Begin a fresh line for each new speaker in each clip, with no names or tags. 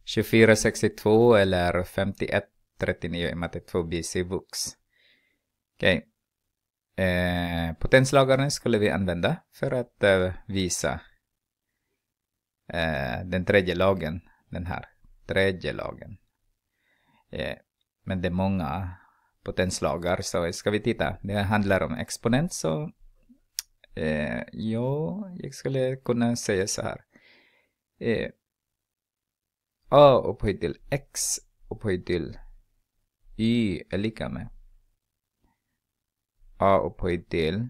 2462 eller 5139 i matte 2 BC Vux. Okej. Potenslagaren skulle vi använda för att visa den tredje lagen. Den här tredje lagen. Men det är många potenslagar, så ska vi titta. Det handlar om exponent, så jag skulle kunna säga så här. A upphöjt till x upphöjt till y är lika med A upphöjt till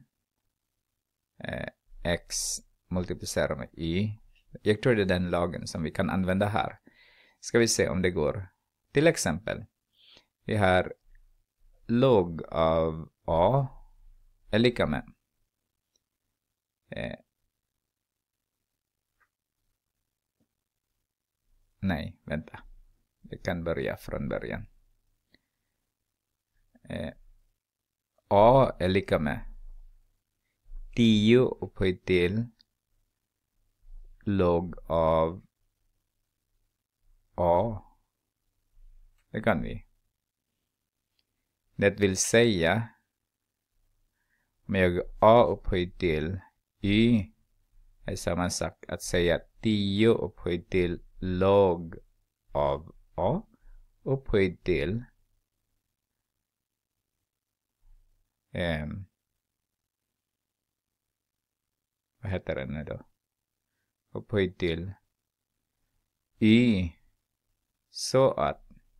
x multiplicerat med y. Jag tror det är den lagen som vi kan använda här. Ska vi se om det går. Till exempel, vi har log av a är lika med nej, vänta. Vi kan börja från början. A är lika med 10 upphöjt till log av A. Det kan vi. Det vill säga, om jag A upphöjt till y är samma sak att säga 10 upphöjt till log av A upphöjt till vad heter det nu då? Upphöjt till y, så att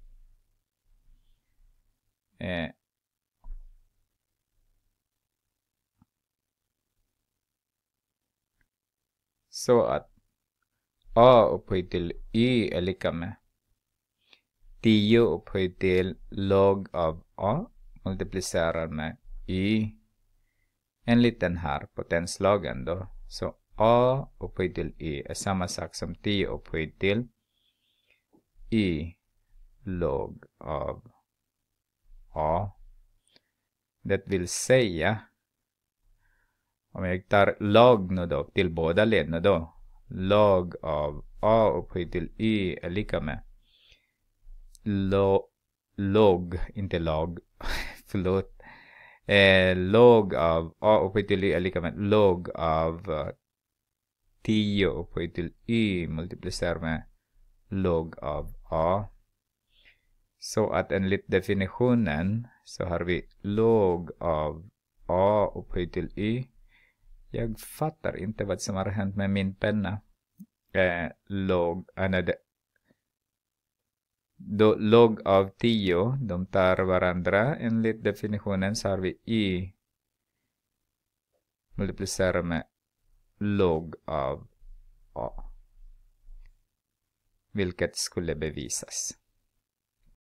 a upphöjt till y är lika med 10 upphöjt till log av a multiplicerar med y enligt den här potenslagen då. Så a upphöjt till y är samma sak som 10 upphöjt till y log av a. Det vill säga, om jag tar log nu då till båda leden då, log av a upphöjt till y är lika med log, inte log, förlåt. Log av a upphöjt till y är lika med log av 10 upphöjt till y multiplicerar med log av a. Så att enligt definitionen så har vi log av a upphöjt till y. Jag fattar inte vad som har hänt med min penna. Log av 10, de tar varandra. Enligt definitionen så har vi y multiplicerar med log av a. Vilket skulle bevisas.